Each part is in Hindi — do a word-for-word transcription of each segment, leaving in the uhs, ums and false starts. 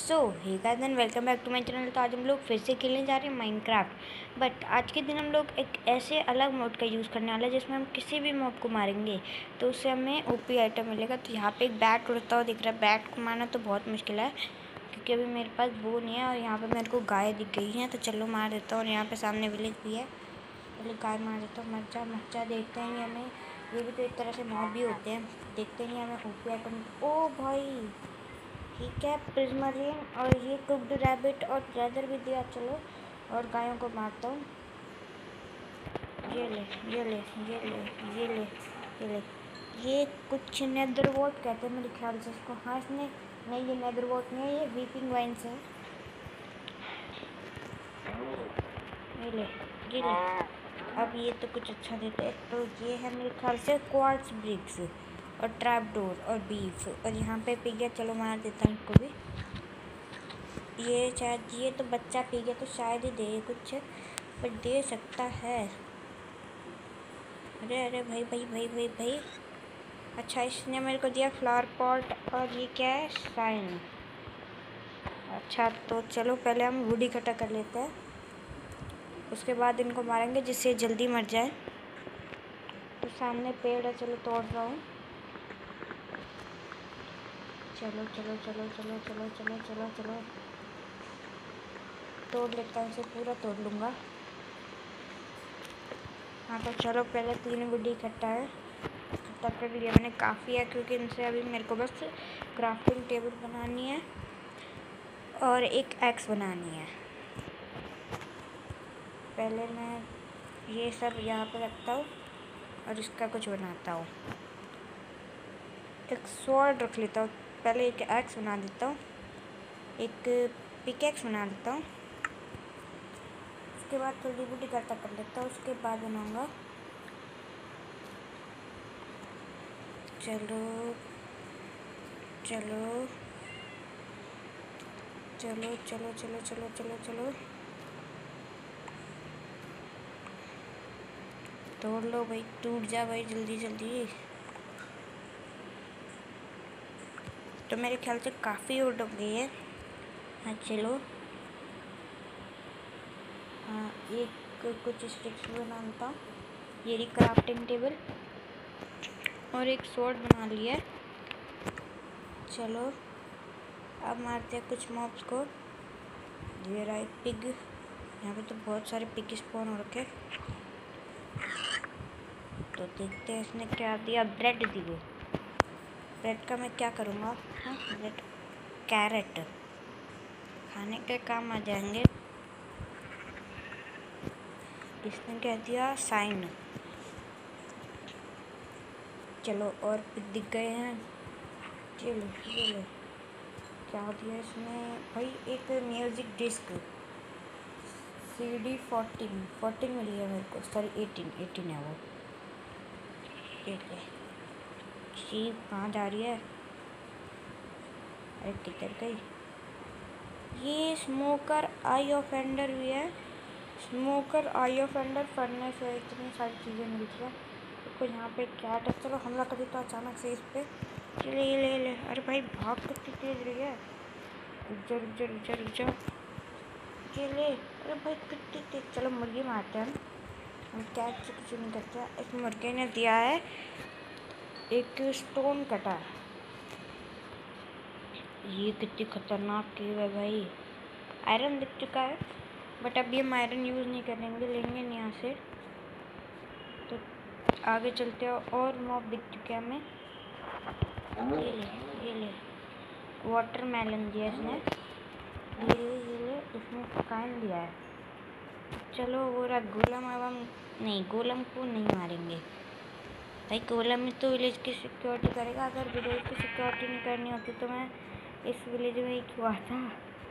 So hey guys and welcome back to my channel. तो आज हम लोग फिर से खेलने जा रहे हैं माइनक्राफ्ट। बट आज के दिन हम लोग एक ऐसे अलग मोड का यूज़ करने वाला है जिसमें हम किसी भी मॉब को मारेंगे तो उससे हमें ओपी आइटम मिलेगा। तो यहाँ पे एक बैट उड़ता हुआ दिख रहा है। बैट को मारना तो बहुत मुश्किल है क्योंकि अभी मेरे पास वो नहीं है। और यहाँ पर मेरे को गाय दिख गई है तो चलो मार देता हूँ। और यहाँ पर सामने विलेज भी है, पहले गाय मार देता हूँ। मर्चा मर्चा देखते हैं हमें, ये भी तो एक तरह से मॉब भी होते हैं। देखते हैं हमें ओपी आइटम। ओ भाई ठीक है, प्रिज्मरीन और ये कुक्ड रैबिट और लेदर भी दिया। चलो और गायों को मारता हूँ। ये ले ये ले ये ले ये ले ये ले ये कुछ नेदर वोट कहते हैं मेरे ख्याल से इसको। हाँ इसने नहीं, ये नेदर वोट नहीं है, ये वीपिंग वाइन्स है। ये ले ये ले अब ये तो कुछ अच्छा देता है। तो ये है मेरे ख्याल से क्वार्ट्ज ब्रिक्स और ट्रैप डोर और बीफ। और यहाँ पे पी गया, चलो मार देता हूँ इनको भी। ये शायद ये तो बच्चा पी गया तो शायद ही दे कुछ, पर दे सकता है। अरे अरे भाई भाई भाई भाई भाई अच्छा इसने मेरे को दिया फ्लावर पॉट और ये क्या है, साइन। अच्छा तो चलो पहले हम वुड इकट्ठा कर लेते हैं, उसके बाद इनको मारेंगे जिससे जल्दी मर जाए। तो सामने पेड़ है, चलो तोड़ रहा हूँ। चलो चलो चलो चलो चलो चलो चलो चलो तोड़ लेता हूँ, इसे पूरा तोड़ लूँगा। हाँ तो चलो पहले तीन वुड इकट्ठा है, इकट्ठा कर लिया मैंने, काफ़ी है क्योंकि इनसे अभी मेरे को बस क्राफ्टिंग टेबल बनानी है और एक एक्स बनानी है। पहले मैं ये सब यहाँ पे रखता हूँ और इसका कुछ बनाता हूँ। एक स्वॉर्ड रख लेता हूँ, पहले एक एक्स बना देता हूँ, एक पिकेक्स बना देता हूँ, उसके बाद थोड़ी वुड इकट्ठा कर लेता हूँ, उसके बाद बनाऊँगा। चलो चलो चलो चलो चलो चलो चलो चलो तोड़ लो भाई, टूट जा भाई जल्दी जल्दी। तो मेरे ख्याल से काफ़ी उड़ गई है। हाँ चलो, हाँ एक कुछ स्टिक्स बना लेता हूँ, ये रही क्राफ्टिंग टेबल और एक स्वॉर्ड बना लिया है। चलो अब मारते हैं कुछ मॉब्स को। ये रहा एक पिग, यहाँ पे तो बहुत सारे पिग स्पॉन हो रखे। तो देखते हैं इसने क्या दिया, ब्रेड दिए। ब्रेड का मैं क्या करूँगा, हाँ ब्रेड कैरेट खाने के काम आ जाएंगे। इसने क्या दिया, साइन। चलो और पिग दिख गए हैं। चलो चलो क्या दिया इसने भाई, एक music disc C D fourteen fourteen मिली है मेरे को, सॉरी एटीन एटीन है वो। ठीक है, शीप कहाँ जा रही है, अरे किधर गई। ये स्मोकर आई ऑफेंडर भी है, स्मोकर आई ऑफेंडर फर्नेस है, इतनी सारी चीज़ें मिलती हैं। तो यहाँ पे कैट है, चलो हमला कर देता अचानक से इस पर। चले ये ले ले, अरे भाई भाग कितनी तेज रही है, जर जर जर जर ये ले, अरे भाई कितनी तेज। चलो मुर्गी मारते हैं हम, कैट से कुछ नहीं करते। इस मुर्गे ने दिया है एक स्टोन कटर, ये कितनी खतरनाक चीज़ है भाई। आयरन दिख चुका है बट अभी हम आयरन यूज़ नहीं करेंगे, लेंगे नहीं यहाँ से। तो आगे चलते हैं, और मॉब दिख चुके हैं हमें। ये ले ये ले वाटरमेलन दिया इसने, ये ले ये ले इसने कान दिया है। चलो वो रहा गोलम, अब हम नहीं गोलम को नहीं मारेंगे भाई, गोलम में तो विलेज की सिक्योरिटी करेगा। अगर विलेज की सिक्योरिटी नहीं करनी होती तो मैं इस विलेज में ही क्यों आता।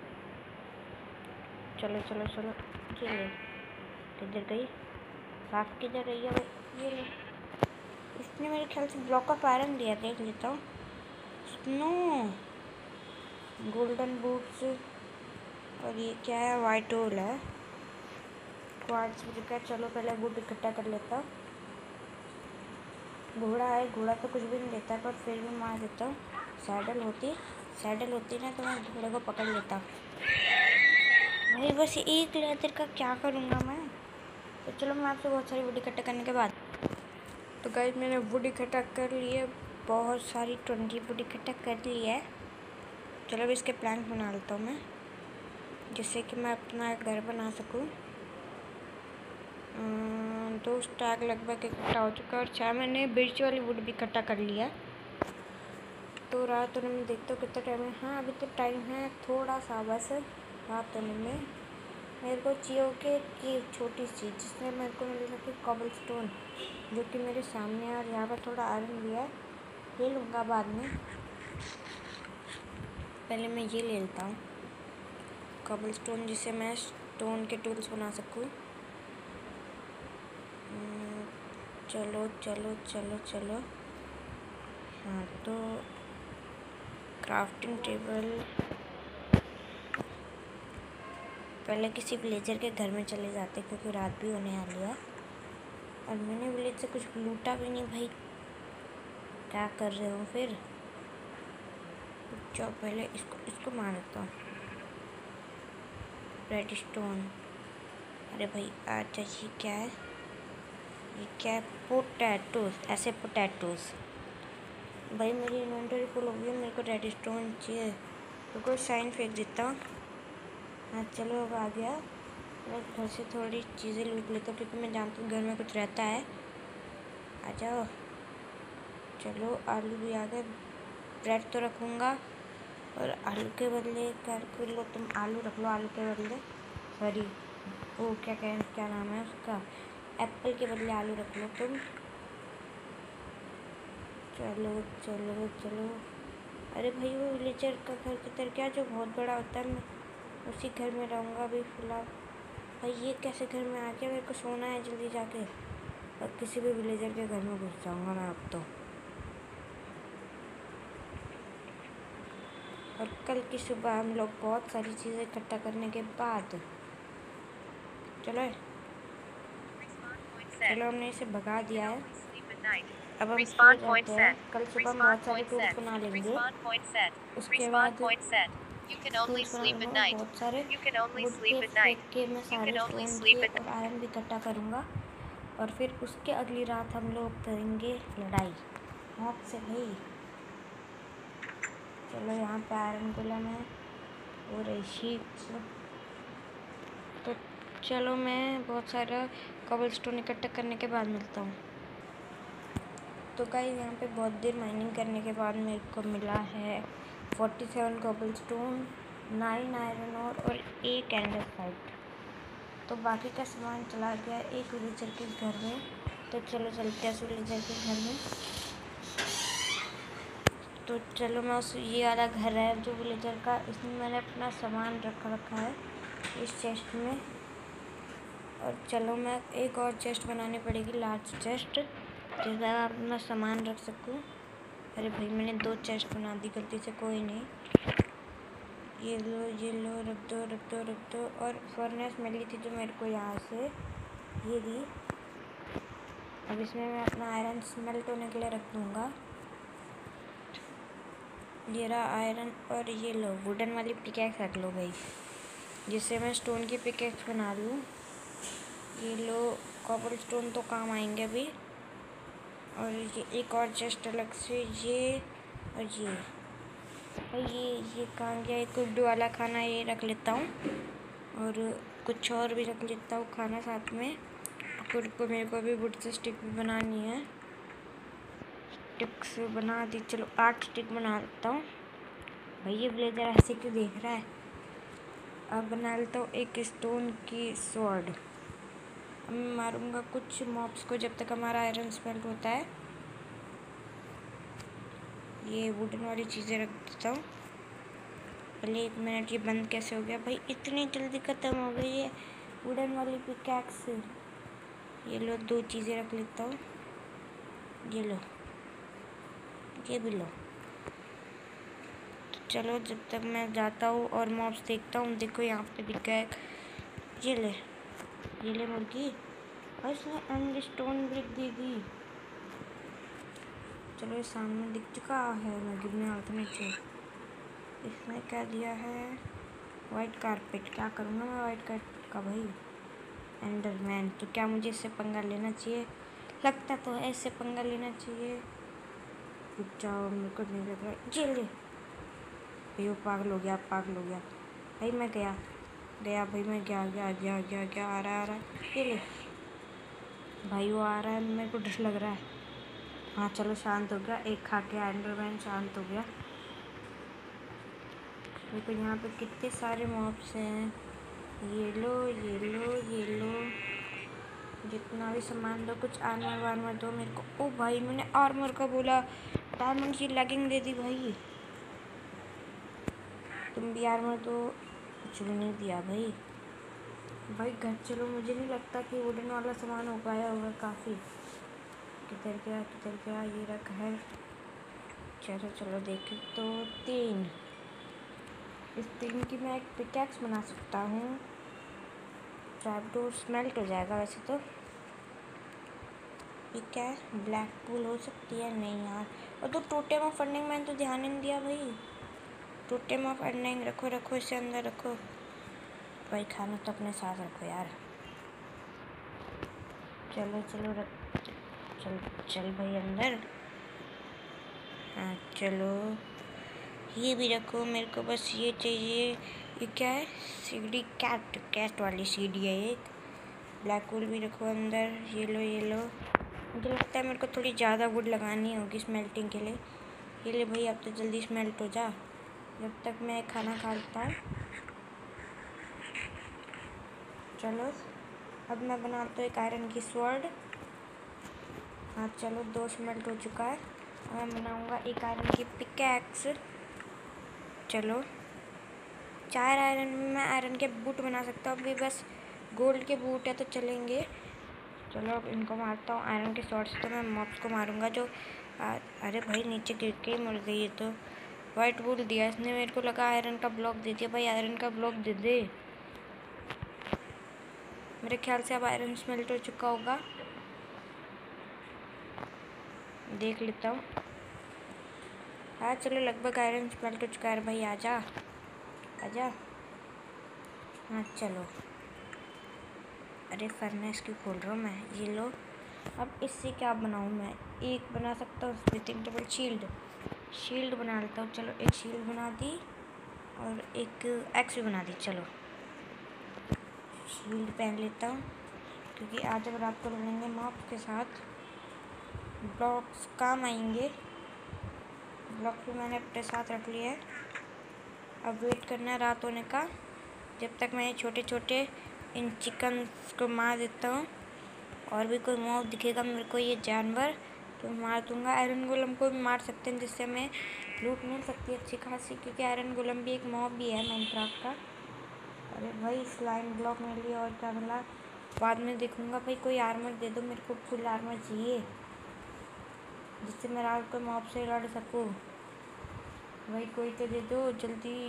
चलो चलो चलो ये ले, किधर गई, साफ किधर रही है भाई। ये ले, इसने मेरे ख्याल से ब्लॉक ऑफ आयरन दिया, देख लेता हूँ। स्नो, गोल्डन बूट्स और ये क्या है, वाइट होल है, क्वार्ट्ज ब्रिक। चलो पहले वुड इकट्ठा कर लेता हूँ। घोड़ा है, घोड़ा तो कुछ भी नहीं देता है पर फिर भी मार देता हूँ। सैडल होती सैडल होती ना तो मैं घोड़े को पकड़ लेता। भाई बस एक लेदर का क्या करूँगा मैं। तो चलो मैं आपसे बहुत सारी वुड इकट्ठा करने के बाद, तो गाइस मैंने वुड इकट्ठा कर लिए, बहुत सारी ट्वेंटी वुड इकट्ठा कर ली है। चलो अब इसके प्लान बना लेता हूँ मैं, जिससे कि मैं अपना घर बना सकूँ। दो स्टैक लगभग इकट्ठा हो चुका है और छः मैंने ब्रिज वाली वुड भी इकट्ठा कर लिया। तो रात होने में देखते हो कितना टाइम है। हाँ अभी तो टाइम है थोड़ा सा बस रात होने में। मेरे को चाहिए कि कि छोटी सी जिसमें मेरे को मिल सके कॉबल स्टोन, जो कि मेरे सामने है, और यहाँ पर थोड़ा आयरन भी है, ले लूँगा बाद में। पहले मैं ये ले लेता हूँ कॉबल स्टोन, जिससे मैं स्टोन के टूल्स बना सकूँ। चलो चलो चलो चलो। हाँ तो क्राफ्टिंग टेबल, पहले किसी विलेजर के घर में चले जाते क्योंकि रात भी होने वाली है, और मैंने विलेज से कुछ लूटा भी नहीं। भाई क्या कर रहे हो फिर। चलो पहले इसको इसको मारता हूँ। रेड स्टोन, अरे भाई अच्छा ये क्या है, ये क्या है, पोटैटोज, ऐसे पोटैटोज। भाई मेरी इन्वेंटरी फुल हो गई, मेरे को रेड स्टोन चाहिए, तो कोई साइन फेंक देता हूँ। हाँ चलो अब आ गया। मैं घर से थोड़ी चीज़ें लूट लेता हूँ क्योंकि मैं जानती हूँ घर में कुछ रहता है। आ जाओ। चलो आलू भी आ गए, ब्रेड तो रखूँगा, और आलू के बदले कर लो तुम, आलू रख लो आलू के बदले, सॉरी वो क्या कहें क्या नाम है उसका, एप्पल के बदले आलू रख लो तुम। चलो चलो चलो। अरे भाई वो विलेजर का घर किधर क्या, जो बहुत बड़ा होता है, मैं उसी घर में रहूँगा अभी फ़िलहाल। भाई ये कैसे घर में आ गया, मेरे को सोना है जल्दी जाके, और किसी भी विलेजर के घर में घुस जाऊँगा मैं अब तो। और कल की सुबह हम लोग बहुत सारी चीज़ें इकट्ठा करने के बाद, चलो चलो हमने इसे भगा दिया है। अब हम सो जाते हैं, कल सुबह हम बहुत सारे टूल्स बना लेंगे। उसके बाद टूल्स बना लूँगा बहुत सारे, वुड के फेंक के मैं सारे स्टोन के और आयरन भी इकट्ठा करूँगा, और फिर उसके अगली रात हम लोग करेंगे लड़ाई मौत से। भाई चलो यहाँ पे आयरन गोलम है और ऐसी, तो चलो मैं बहुत सारा कॉबल स्टोन इकट्ठा करने के बाद मिलता हूँ। तो गाइस यहाँ पे बहुत देर माइनिंग करने के बाद मेरे को मिला है forty seven cobblestone, nine iron और, और एक एंडरसाइट। तो बाकी का सामान चला गया एक विलेजर के घर में। तो चलो चलते हैं उस विलेजर के घर में। तो चलो मैं उस, ये वाला घर है जो विलेजर का, इसमें मैंने अपना सामान रखा रखा है इस चेस्ट में। और चलो मैं एक और चेस्ट बनानी पड़ेगी, लार्ज चेस्ट, जिसमें मैं अपना सामान रख सकूँ। अरे भाई मैंने दो चेस्ट बना दी गलती से, कोई नहीं। ये लो ये लो, रख दो रख दो रख दो। और फर्नेस मिली थी जो मेरे को यहाँ से, ये दी। अब इसमें मैं अपना आयरन स्मेल्ट होने के लिए रख दूँगा। ये रहा आयरन, और ये लो वुडन वाली पिकैक्स रख लो भाई, जिससे मैं स्टोन की पिकैक्स बना लूँ। ये लो कॉपर स्टोन तो काम आएंगे अभी। और ये एक और चेस्ट अलग से, ये और ये और ये ये कहाँ गया, एक गुड्डू वाला खाना ये रख लेता हूँ, और कुछ और भी रख लेता हूँ खाना साथ में। फिर को मेरे को भी वुड से स्टिक भी बनानी है, स्टिक्स बना दी। चलो आठ स्टिक बना लेता हूँ। भाई ये विलेजर ऐसे क्यों देख रहा है। अब बना लेता हूँ एक स्टोन की स्वॉर्ड। अब मैं मारूंगा कुछ मॉब्स को जब तक हमारा आयरन स्मेल्ट होता है। ये वुडन वाली चीज़ें रख देता हूँ। पहले एक मिनट, ये बंद कैसे हो गया भाई, इतनी जल्दी ख़त्म हो गई है वुडन वाली पिकैक्स। ये लो दो चीज़ें रख लेता हूँ, ये लो ये भी लो। तो चलो जब तक मैं जाता हूँ और मॉब्स देखता हूँ। देखो यहाँ पे दिखा है, ये ले ये ले मुर्गी, और इसने एंड स्टोन ब्रिक दी दी। चलो ये सामने दिख चुका है, मैं गिरने वाला था नीचे। इसने क्या दिया है? White carpet. क्या करूँगा मैं वाइट कारपेट का भाई? एंडरमैन। तो क्या मुझे इससे पंगा लेना चाहिए? लगता तो है इससे पंगा लेना चाहिए। रुक जाओ, मेरे को नहीं लग रहा। ये ले भाई, वो पागल हो गया, पागल हो गया भाई। मैं गया गया भाई, मैं गया गया गया गया गया आ रहा आ रहा ये ले भाई, वो आ रहा है, मेरे को डर लग रहा है। हाँ चलो, शांत हो गया। एक खा के एंडरमैन शांत हो गया। देखो यहाँ पे कितने सारे मॉब्स हैं। ये लो ये लो ये लो, जितना भी सामान दो, कुछ आर्मर वार्मर दो मेरे को। ओ भाई, मैंने आर्मर का बोला, डायमंड की लेगिंग दे दी भाई। तुम भी आर्मर दो। कुछ भी नहीं दिया भाई। भाई घर चलो, मुझे नहीं लगता कि वुडन वाला सामान हो पाया होगा काफ़ी। किधर गया किधर गया? ये रखा है। चलो चलो देखे तो तीन। इस तीन की मैं एक पिकैक्स बना सकता हूँ। ट्रैपडोर स्मेल्ट हो जाएगा वैसे तो। ये क्या है? ब्लैक पूल हो सकती है? नहीं यार। और तो टोटेम ऑफ अर्निंग मैंने तो ध्यान ही नहीं दिया भाई। टोटेम ऑफ अर्निंग रखो रखो, इसे अंदर रखो भाई। खाना तो अपने साथ रखो यार। चलो चलो रख, चल चल भाई अंदर। हाँ चलो, ये भी रखो, मेरे को बस ये चाहिए। ये क्या है? सीढ़ी कैट, कैट वाली सीढ़ी है एक। ब्लैक वुड भी रखो अंदर। ये लो ये लो। मुझे लगता है मेरे को थोड़ी ज़्यादा वुड लगानी होगी स्मेल्टिंग के लिए। ये ले भाई, अब तो जल्दी स्मेल्ट हो जा, जब तक मैं खाना खा लेता हूँ। चलो अब मैं बनाता हूँ एक आयरन की स्वॉर्ड। हाँ चलो, दो स्मेल्ट हो चुका है। मैं बनाऊँगा एक आयरन की पिकैक्स। चलो, चार आयरन में मैं आयरन के बूट बना सकता हूँ। अभी बस गोल्ड के बूट है तो चलेंगे। चलो अब इनको मारता हूँ आयरन के शॉट से। तो मैं मॉब्स को मारूंगा जो आ, अरे भाई नीचे गिर के ही मर गई है। तो वाइट वुड दिया इसने, मेरे को लगा आयरन का ब्लॉक दे दिया। भाई आयरन का ब्लॉक दे दे। मेरे ख्याल से अब आयरन स्मेल्ट हो चुका होगा, देख लेता हूँ। हाँ चलो, लगभग आयरन स्मेल्ट हो चुका है। भाई आजा आजा। हाँ चलो। अरे फर्नेस क्यों खोल रहा हूँ मैं? ये लो। अब इससे क्या बनाऊँ मैं? एक बना सकता हूँ स्प्लिटिंग टेबल शील्ड। शील्ड बना लेता हूँ। चलो एक शील्ड बना दी और एक एक्स भी बना दी। चलो शील्ड पहन लेता हूँ, क्योंकि आज जब रात को लड़ेंगे मॉब्स के साथ, ब्लॉक्स काम आएंगे। ब्लॉक भी मैंने अपने साथ रख लिया है। अब वेट करना है रात होने का, जब तक मैं छोटे छोटे इन चिकन्स को मार देता हूँ। और भी कोई मॉब दिखेगा मेरे को ये जानवर तो मार दूंगा। आयरन गोलम को भी मार सकते हैं, जिससे हमें लूट मिल सकती है अच्छी खासी, क्योंकि आयरन गोलम भी एक मॉब भी है माइनक्राफ्ट का। अरे भाई स्लाइम ब्लॉक मिल लिया, और क्या मिला बाद में देखूंगा। भाई कोई आर्मर दे दो, मेरे को फुल आर्मर चाहिए, जिससे मैं रात को मॉब से लड़ सकूँ। भाई कोई तो दे दो जल्दी।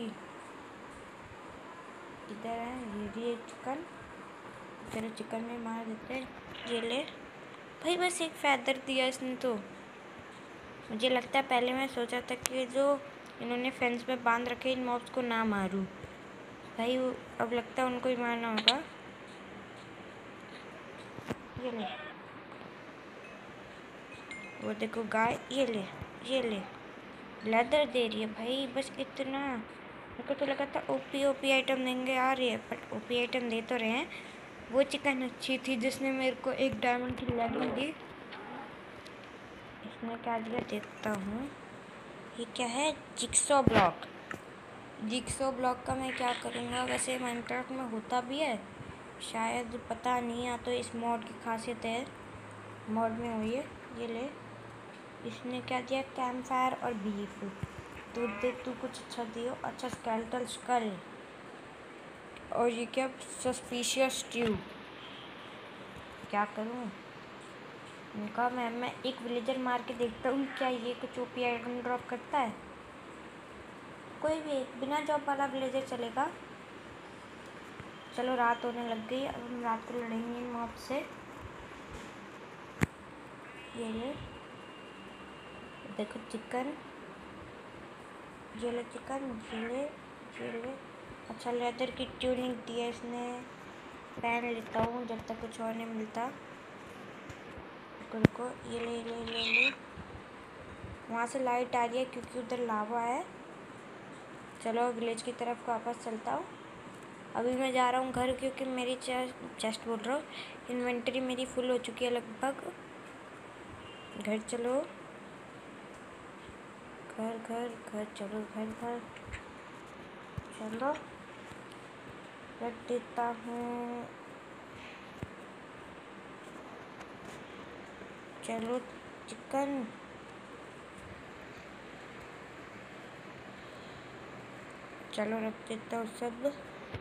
किधर है? ये भी एक चिकन। चलो चिकन में मार देते हैं। ये ले भाई, बस एक फैदर दिया इसने तो। मुझे लगता है पहले मैं सोचा था कि जो इन्होंने फेंस में बांध रखे इन मॉब्स को ना मारूं। भाई अब लगता है उनको ही मारना होगा। ये ले, वो देखो गाय। ये ले ये ले, लेदर दे रही है भाई, बस इतना। मेरे को तो लगा था ओपी ओपी आइटम देंगे यार ये, बट ओपी आइटम दे तो रहे हैं। वो चिकन अच्छी थी जिसने मेरे को एक डायमंड की लेगिंग दी। इसने क्या दिया देखता हूँ। ये क्या है? Jigsaw block. जिक्सॉ ब्लॉक का मैं क्या करूँगा? वैसे माइनक्राफ्ट में होता भी है शायद, पता नहीं। या तो इस मॉड की खासियत है, मॉड में हुई है। ये ले, इसने क्या दिया? कैंप फायर और बीफ। तो दे तू कुछ अच्छा दियो। अच्छा स्केलेटल स्कल। और ये क्या? Suspicious stew. क्या करूँ इनका? मैं मैं एक विलेजर मार के देखता हूँ, क्या ये कुछ ओपी आइटम ड्रॉप करता है? कोई भी एक बिना जॉब वाला विलेजर चलेगा। चलो रात होने लग गई, अब हम रात को लड़ेंगे इन मॉब से। ये ले देखो चिकन। ये ले चिकन, ये ले ये ले। अच्छा लेदर की ट्यूनिंग दी है इसने, पहन लेता हूँ जब तक कुछ और नहीं मिलता। रुको, ये ले ले ले ले। वहाँ से लाइट आ रही है क्योंकि उधर लावा है। चलो विलेज की तरफ वापस चलता हूँ। अभी मैं जा रहा हूँ घर क्योंकि मेरी चेस्ट चेस्ट बोल रहा हूँ, इन्वेंटरी मेरी फुल हो चुकी है लगभग। घर चलो, घर घर घर चलो, घर घर चलो। रख देता हूँ। चलो चिकन, चलो रख देता हूँ सब।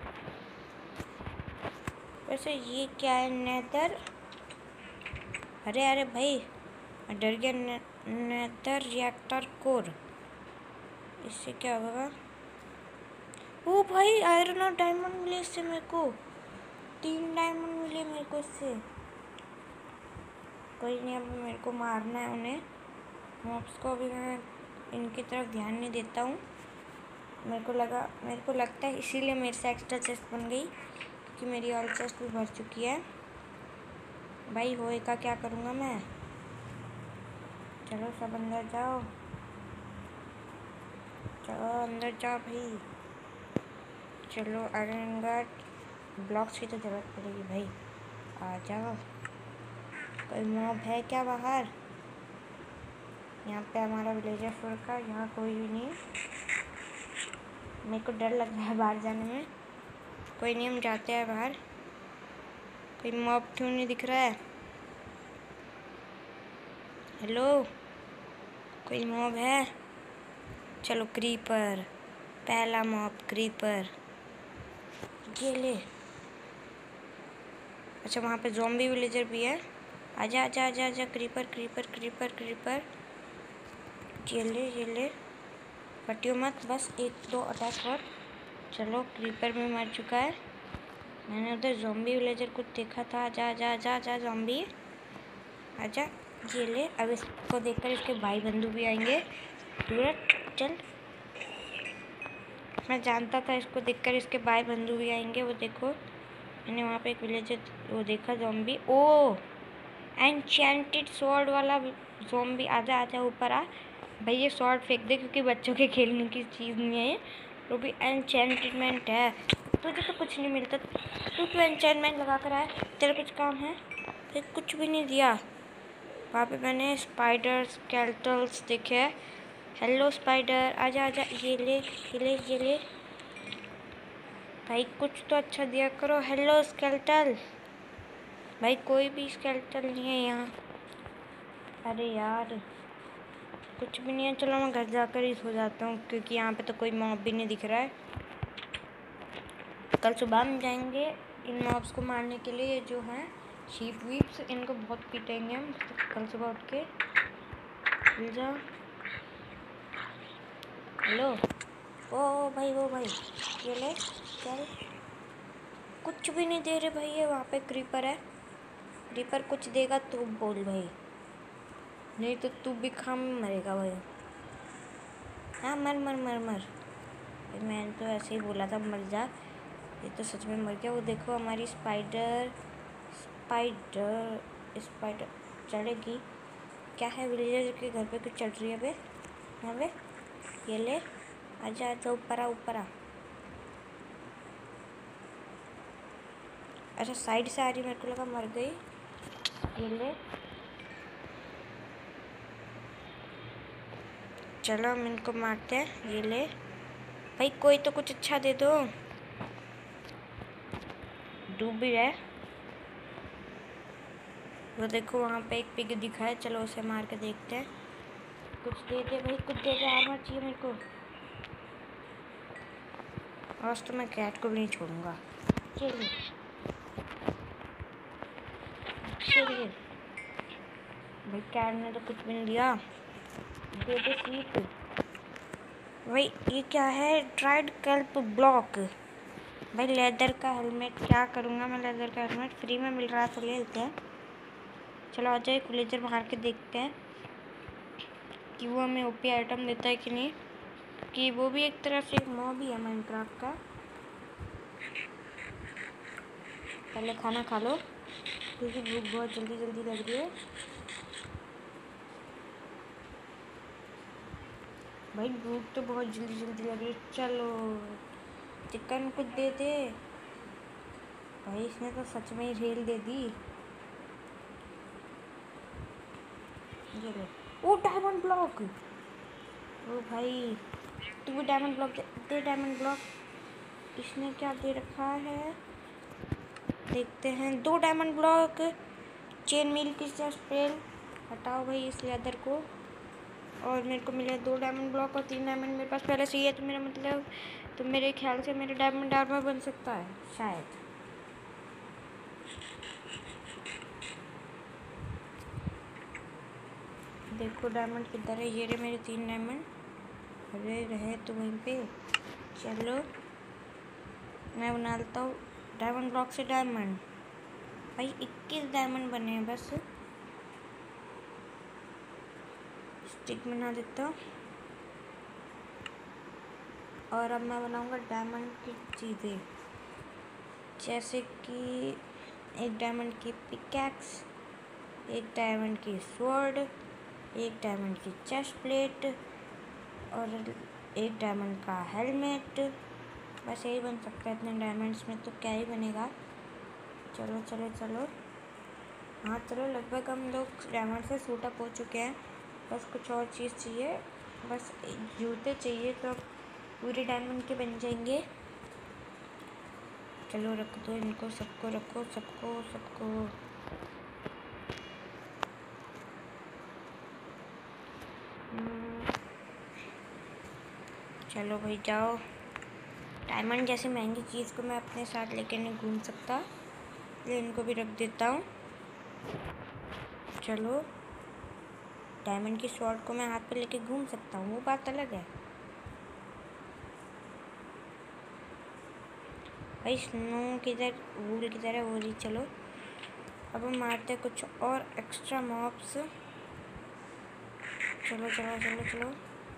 वैसे ये क्या है, नेदर? अरे अरे भाई मैं डर गया। ने, नेदर रिएक्टर कोर, इससे क्या होगा? ओ भाई आयरन और डायमंड मिले इससे मेरे को, तीन डायमंड मिले मेरे को इससे। कोई नहीं, अब मेरे को मारना है उन्हें, मॉब्स को। अभी मैं इनकी तरफ ध्यान नहीं देता हूँ। मेरे को लगा मेरे को लगता है इसीलिए मेरे से एक्स्ट्रा चेस्ट बन गई, क्योंकि मेरी और चेस्ट भी भर चुकी है। भाई होए का क्या करूँगा मैं? चलो सब अंदर जाओ, चलो अंदर जाओ भाई। चलो आयरन गट ब्लॉक्स की तो ज़रूरत पड़ेगी भाई, आ जाओ। कोई मॉब है क्या बाहर? यहाँ पे हमारा विलेजर फ्लोर का, यहाँ कोई भी नहीं। मेरे को डर लग रहा है बाहर जाने में। कोई नहीं, हम जाते हैं बाहर। कोई मॉब क्यों नहीं दिख रहा है? हेलो, कोई मॉब है? चलो क्रीपर, पहला मॉब क्रीपर, ये ले। अच्छा वहाँ पे ज़ॉम्बी विलेजर भी है। आजा आजा आजा आजा, क्रीपर क्रीपर क्रीपर क्रीपर, ये ले ये ले। फटियो मत, बस एक दो अटैक कर। चलो क्रीपर में मर चुका है। मैंने उधर ज़ॉम्बी विलेजर कुछ देखा था। आजा आजा आजा आजा ज़ॉम्बी, आजा, ये ले। अब इसको देखकर इसके भाई बंधु भी आएंगे। तुरंत चल, मैं जानता था इसको देखकर इसके भाई बंधु भी आएंगे। वो देखो, मैंने वहाँ पे एक विलेजर वो देखा ज़ॉम्बी। ओ एन्चेंटेड स्वॉर्ड वाला ज़ॉम्बी, आजा आजा ऊपर आ भाई। ये स्वॉर्ड फेंक दे क्योंकि बच्चों के खेलने की चीज़ नहीं है ये, वो भी एन्चेंटमेंट है। तुझे तो कुछ नहीं मिलता, तू क्यों एन्चेंटमेंट लगा कर आया? तेरा कुछ काम है? फिर कुछ भी नहीं दिया। वहाँ पे मैंने स्पाइडर स्केलेटल्स देखे। हेलो स्पाइडर, आजा आजा, ये ले ये ले ये ले भाई, कुछ तो अच्छा दिया करो। हेलो स्केलेटल भाई, कोई भी स्केलेटल नहीं है यहाँ। अरे यार कुछ भी नहीं है। चलो मैं घर जाकर ही सो जाता हूँ क्योंकि यहाँ पे तो कोई मॉब भी नहीं दिख रहा है। कल सुबह हम जाएंगे इन मॉब्स को मारने के लिए, जो हैं शीप वीप्स, इनको बहुत पीटेंगे हम कल सुबह उठ के। मिल जाओ। हेलो, ओ भाई वो भाई, ये ले चल। कुछ भी नहीं दे रहे भाई, ये वहाँ पे क्रीपर है। क्रीपर कुछ देगा तो बोल भाई, नहीं तो तू भी खाम मरेगा भाई। हाँ मर मर मर मर, मैंने तो ऐसे ही बोला था मर जा, ये तो सच में मर गया। वो देखो हमारी स्पाइडर स्पाइडर स्पाइडर चढ़ेगी क्या है? विलेजर के घर पे कुछ चढ़ रही है बे यहाँ पे। ये ले, आजा आजा, ऊपर आ ऊपर आ। अच्छा साइड से आ रही, मेरे को लगा मर गई। ये ले, चलो हम इनको मारते हैं। ये ले भाई, कोई तो कुछ अच्छा दे दो। डूब भी रहा है। वो देखो वहाँ पे एक पिग दिखा है, चलो उसे मार के देखते हैं। कुछ दे दे भाई, कुछ दे दे, आर्मर चाहिए मेरे को। आज तो मैं कैट को भी नहीं छोड़ूंगा। चलिए चलिए भाई, कैट ने तो कुछ भी नहीं दिया। दे दे सीट भाई। ये क्या है? ड्राइड कैल्प ब्लॉक भाई। लेदर का हेलमेट, क्या करूँगा मैं? लेदर का हेलमेट फ्री में मिल रहा है तो ले लेते हैं। चलो आ जाओ, एक विलेजर मार के देखते हैं कि वो हमें ओपी आइटम देता है कि नहीं। कि वो भी एक तरह से एक मॉब ही है माइनक्राफ्ट का। पहले खाना खा लो क्योंकि भूख बहुत जल्दी जल्दी लग रही है। भाई भूख तो बहुत जल्दी जल्दी लग रही है। चलो चिकन कुछ दे दे। भाई इसने तो सच में ही रेल दे दी। ये ले। ओ डायमंड ब्लॉक। ओ भाई तू भी डायमंड ब्लॉक दे, दे डायमंड ब्लॉक। इसने क्या दे रखा है देखते हैं। दो डायमंड ब्लॉक। चेन मिल की स्पेल हटाओ भाई इस लेदर को। और मेरे को मिले दो डायमंड ब्लॉक और तीन डायमंड मेरे पास पहले से ही है। तो मेरा मतलब तो मेरे ख्याल से मेरा डायमंड आर्मर बन सकता है शायद। देखो डायमंड किधर है। ये रहे मेरे तीन डायमंड। अरे रहे तो वहीं पे। चलो मैं बना लेता हूँ डायमंड ब्लॉक से डायमंड। भाई इक्कीस डायमंड बने हैं बस। स्टिक बना देता हूँ। और अब मैं बनाऊँगा डायमंड की चीज़ें, जैसे कि एक डायमंड की पिकैक्स, एक डायमंड की स्वॉर्ड, एक डायमंड की चेस्ट प्लेट और एक डायमंड का हेलमेट। बस यही बन सकता है इतने डायमंड्स में, तो क्या ही बनेगा। चलो चलो चलो हाँ चलो लगभग हम लोग डायमंड से सूट अप हो चुके हैं। बस कुछ और चीज़ चाहिए, बस जूते चाहिए तो पूरे डायमंड के बन जाएंगे। चलो रख दो इनको, सबको रखो सबको सबको। चलो भाई जाओ। डायमंड जैसी महंगी चीज़ को मैं अपने साथ लेकर नहीं घूम सकता, इसलिए इनको भी रख देता हूँ। चलो डायमंड की स्वॉर्ड को मैं हाथ पे लेके घूम सकता हूँ, वो बात अलग है। भाई स्नो किधर, वूल किधर है, वो जी। चलो अब हम मारते हैं कुछ और एक्स्ट्रा मॉब्स। चलो चलो चलो चलो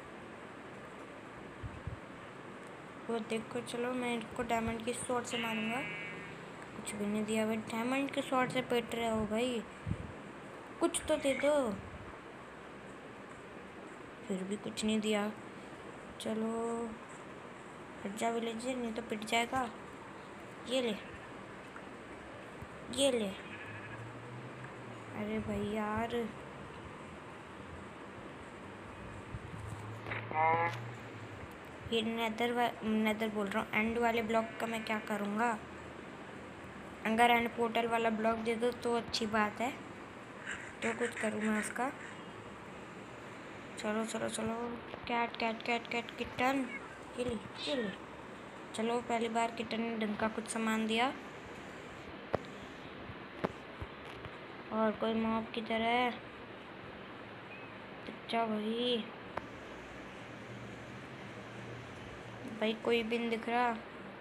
वो देखो। चलो मैं इनको डायमंड की स्वॉर्ड से मारूंगा। कुछ भी नहीं दिया भाई, डायमंड की स्वॉर्ड से पिट रहे हो भाई, कुछ तो दे दो। फिर भी कुछ नहीं दिया। चलो हट जा विलेजर, नहीं तो पिट जाएगा। ये ले ये ले। अरे भाई यार ये नेदर वा नेदर बोल रहा हूँ, एंड वाले ब्लॉक का मैं क्या करूँगा। अगर एंड पोर्टल वाला ब्लॉक दे दो तो अच्छी बात है, तो कुछ करूँ मैं उसका। चलो चलो चलो cat cat cat cat kitten ये ले ये ले। चलो पहली बार किटन ने ढंग का कुछ सामान दिया। और कोई मॉब की तरह अच्छा भाई भाई कोई भी नहीं दिख रहा।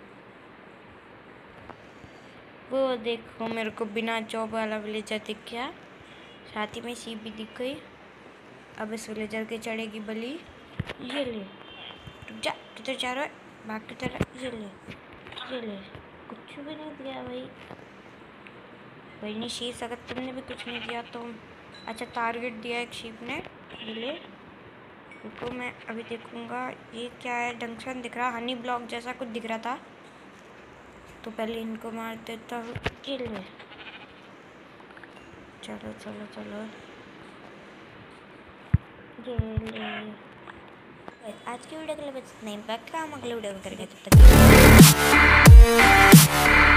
वो देखो मेरे को बिना जॉब वाला विलेजर दिख गया, साथ ही में शीप भी दिख गई। अब इस विलेजर के चढ़ेगी बलि। ये ले रुक जा, किधर जा रहा है, भाग की तरह। ये ले ये ले। कुछ भी नहीं दिया भाई। भाई नहीं शीप, अगर तुमने भी कुछ नहीं दिया तो अच्छा टारगेट दिया एक शीप ने। ये ले रुको मैं अभी देखूँगा ये क्या है। जंक्शन दिख रहा, हनी ब्लॉक जैसा कुछ दिख रहा था, तो पहले इनको मार देता हूँ। ये ले चलो चलो चलो ये ले। आज की वीडियो के लिए बस नहीं, बाकी हम अगले वीडियो में करेंगे। तब तक